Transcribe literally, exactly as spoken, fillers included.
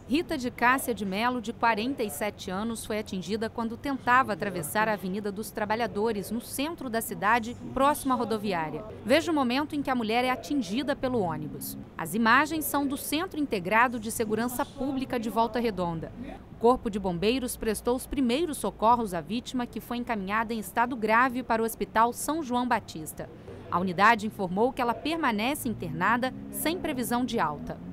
Rita de Cássia de Melo, de quarenta e sete anos, foi atingida quando tentava atravessar a Avenida dos Trabalhadores, no centro da cidade, próximo à rodoviária. Veja o momento em que a mulher é atingida pelo ônibus. As imagens são do Centro Integrado de Segurança Pública de Volta Redonda. O Corpo de Bombeiros prestou os primeiros socorros à vítima, que foi encaminhada em estado grave para o Hospital São João Batista. A unidade informou que ela permanece internada sem previsão de alta.